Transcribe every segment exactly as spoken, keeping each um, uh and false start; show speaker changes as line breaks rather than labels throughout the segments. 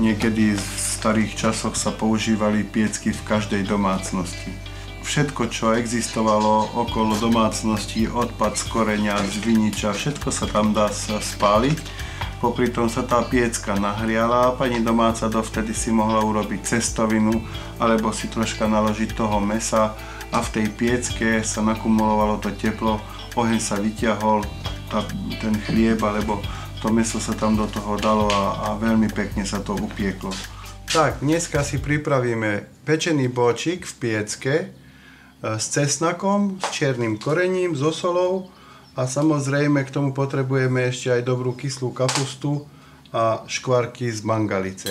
Niekedy v starých časoch sa používali piecky v každej domácnosti. Všetko, čo existovalo okolo domácnosti, odpad z koreňa, z viniča, všetko sa tam dá spáliť. Popri tom sa tá piecka nahriala a pani domáca dovtedy si mohla urobiť cestovinu alebo si troška naložiť toho mäsa a v tej piecke sa nakumulovalo to teplo, oheň sa vyťahol, tá, ten chlieb alebo to mäso sa tam do toho dalo a, a veľmi pekne sa to upieklo. Tak, dneska si pripravíme pečený bôčik v piecke s cesnakom, s čiernym korením, so solou a samozrejme k tomu potrebujeme ešte aj dobrú kyslú kapustu a škvarky z mangalice.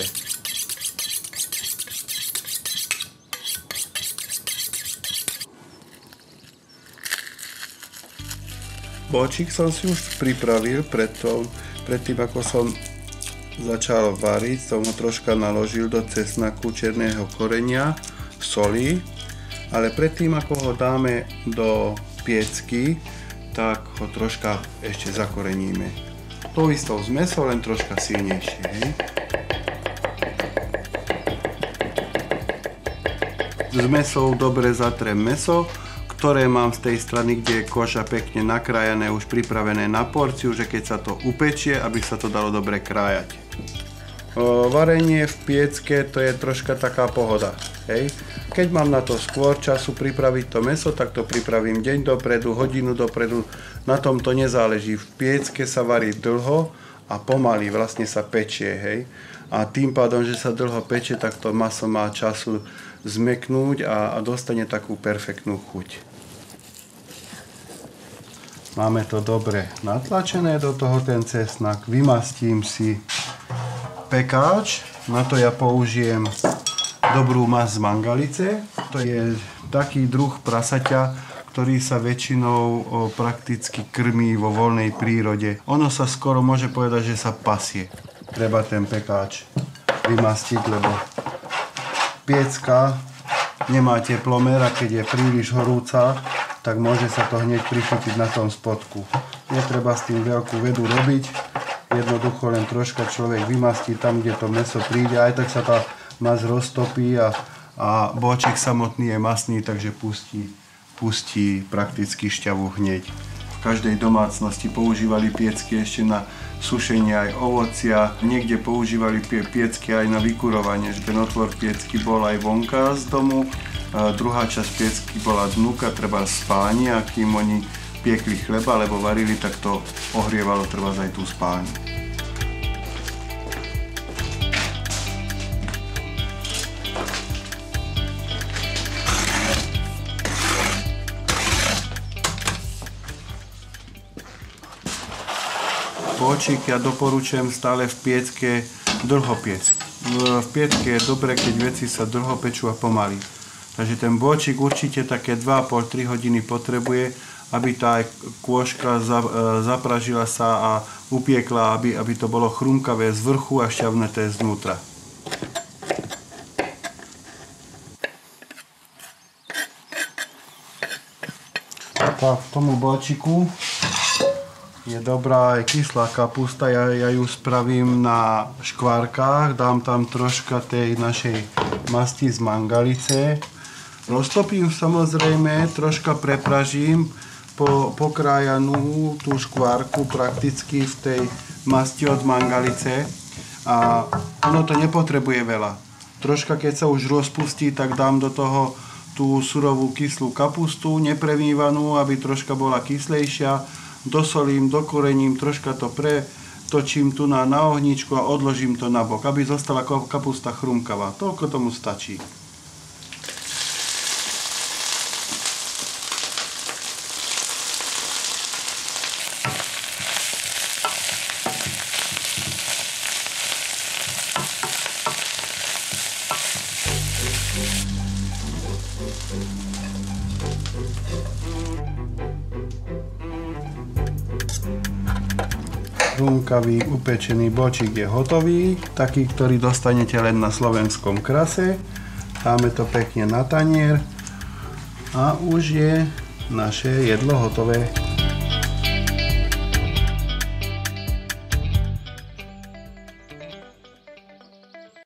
Bôčik som si už pripravil pred tou Predtým, ako som začal variť, som ho troška naložil do cesnaku, čierneho korenia, soli, ale predtým, ako ho dáme do piecky, tak ho troška ešte zakoreníme. Tou istou zmesou, len troška silnejšie. Hej. Zmesou dobre zatrem mäso, ktoré mám z tej strany, kde je koža pekne nakrájané, už pripravené na porciu, že keď sa to upečie, aby sa to dalo dobre krájať. O, varenie v piecke to je troška taká pohoda. Hej. Keď mám na to skôr času pripraviť to mäso, tak to pripravím deň dopredu, hodinu dopredu. Na tom to nezáleží. V piecke sa varí dlho a pomaly vlastne sa pečie. Hej. A tým pádom, že sa dlho pečie, tak to mäso má času zmeknúť a, a dostane takú perfektnú chuť. Máme to dobre natlačené do toho ten cesnak. Vymastím si pekáč. Na to ja použijem dobrú masť z mangalice. To je taký druh prasaťa, ktorý sa väčšinou o, prakticky krmí vo voľnej prírode. Ono sa skoro môže povedať, že sa pasie. Treba ten pekáč vymastiť, lebo piecka nemá teplomer a keď je príliš horúca, tak môže sa to hneď prichytiť na tom spodku. Netreba s tým veľkú vedu robiť, jednoducho len troška človek vymastí tam, kde to mäso príde, aj tak sa tá masť roztopí a, a bôčik samotný je masný, takže pustí, pustí prakticky šťavu hneď. V každej domácnosti používali piecky ešte na sušenie aj ovocia. Niekde používali piecky aj na vykurovanie, že ten otvor piecky bol aj vonka z domu. A druhá časť piecky bola dnuka, treba spálni, a kým oni piekli chleba alebo varili, tak to ohrievalo treba aj tú spálňu. Bôčik ja doporučujem stále v piecke dlho piecť. V piecke je dobre, keď veci sa dlho pečú a pomaly. Takže ten bôčik určite také dva a pol až tri hodiny potrebuje, aby tá kôžka zapražila sa a upiekla, aby, aby to bolo chrumkavé z vrchu a šťavnaté znútra. Tak, k tomu bôčiku je dobrá aj kyslá kapusta, ja, ja ju spravím na škvárkach, dám tam troška tej našej masti z mangalice. Roztopím samozrejme, troška prepražím po, pokrájanú tú škvárku prakticky v tej masti od mangalice a ono to nepotrebuje veľa. Troška keď sa už rozpustí, tak dám do toho tú surovú kyslú kapustu, nepremývanú, aby troška bola kyslejšia. Dosolím, dokorením, troška to pretočím tu na, na ohničku a odložím to na bok, aby zostala kapusta chrumkavá. Toľko tomu stačí. Chrumkavý upečený bôčik je hotový, taký, ktorý dostanete len na slovenskom krase. Dáme to pekne na tanier a už je naše jedlo hotové.